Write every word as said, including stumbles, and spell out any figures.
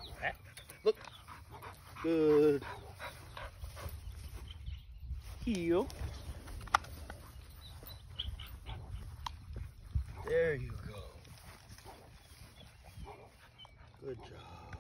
Look. Good. Heel. There you go. Good job.